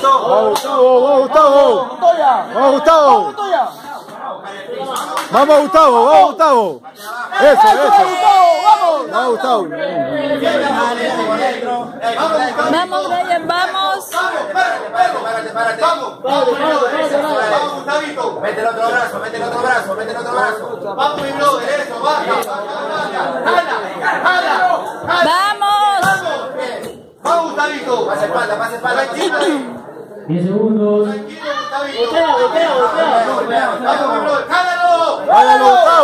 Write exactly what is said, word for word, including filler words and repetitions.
Gustavo, vamos Gustavo. Vamos Gustavo. Vamos Gustavo, vamos Gustavo. Eso, eso. Vamos Gustavo. Vamos, Brian, vamos. Vamos, vamos, Gustavito. Mete el otro brazo, mete el otro brazo, mete el otro brazo. Vamos, mi brother, eso, baja. Jala, jala, jala. Vamos. Vamos, Gustavito. Pasa espalda, pasa espalda. Tranquilo. diez segundos. Tranquilo, Gustavito. Vamos, mi brother, jálalo. Jálalo.